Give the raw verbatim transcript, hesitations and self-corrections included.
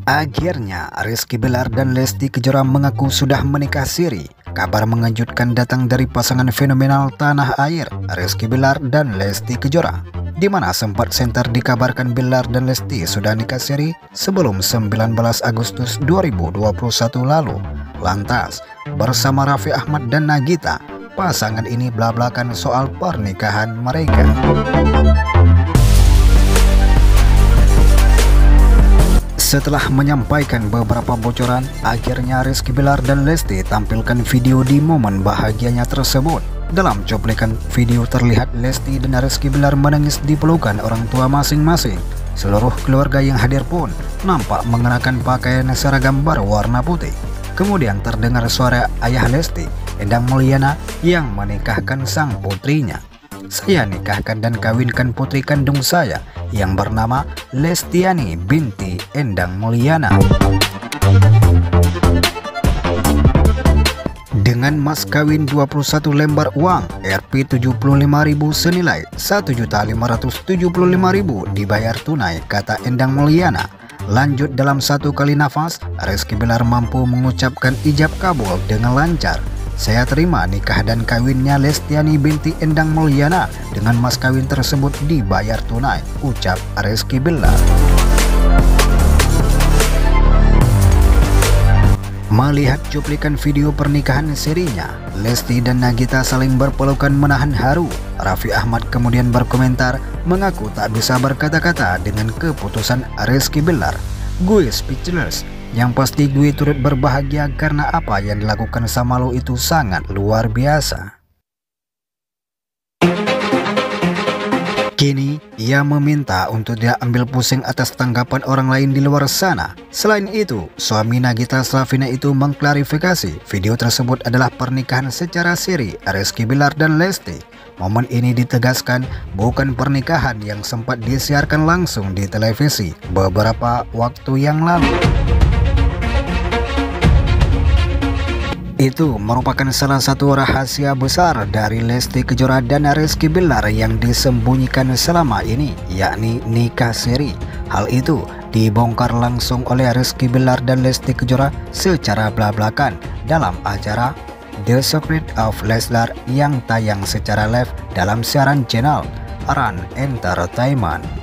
Akhirnya Rizky Bilar dan Lesti Kejora mengaku sudah menikah siri. Kabar mengejutkan datang dari pasangan fenomenal tanah air Rizky Bilar dan Lesti Kejora, di mana sempat senter dikabarkan Bilar dan Lesti sudah nikah siri sebelum sembilan belas Agustus dua ribu dua puluh satu lalu. Lantas bersama Raffi Ahmad dan Nagita, pasangan ini blablakan soal pernikahan mereka. Setelah menyampaikan beberapa bocoran, akhirnya Rizky Bilar dan Lesti tampilkan video di momen bahagianya tersebut. Dalam cuplikan video terlihat Lesti dan Rizky Bilar menangis di pelukan orang tua masing-masing. Seluruh keluarga yang hadir pun nampak mengenakan pakaian seragam berwarna putih. Kemudian terdengar suara ayah Lesti, Endang Mulyana, yang menikahkan sang putrinya. "Saya nikahkan dan kawinkan putri kandung saya yang bernama Lestiani binti Endang Mulyana dengan mas kawin dua puluh satu lembar uang R P tujuh puluh lima ribu senilai satu juta lima ratus tujuh puluh lima ribu dibayar tunai," kata Endang Mulyana. Lanjut, dalam satu kali nafas Rizky Bilar mampu mengucapkan ijab kabul dengan lancar. "Saya terima nikah dan kawinnya Lestiani binti Endang Mulyana dengan mas kawin tersebut dibayar tunai," ucap Rizky Bilar. Melihat cuplikan video pernikahan sirinya, Lesti dan Nagita saling berpelukan menahan haru. Raffi Ahmad kemudian berkomentar, mengaku tak bisa berkata-kata dengan keputusan Rizky Bilar. "Gue speechless. Yang pasti gue turut berbahagia karena apa yang dilakukan sama lo itu sangat luar biasa." Kini ia meminta untuk tidak ambil pusing atas tanggapan orang lain di luar sana. Selain itu, suami Nagita Slavina itu mengklarifikasi video tersebut adalah pernikahan secara siri Rizky Bilar dan Lesti. Momen ini ditegaskan bukan pernikahan yang sempat disiarkan langsung di televisi beberapa waktu yang lalu. Itu merupakan salah satu rahasia besar dari Lesti Kejora dan Rizky Bilar yang disembunyikan selama ini, yakni nikah siri. Hal itu dibongkar langsung oleh Rizky Bilar dan Lesti Kejora secara blak-blakan dalam acara The Secret of Leslar yang tayang secara live dalam siaran channel Run Entertainment.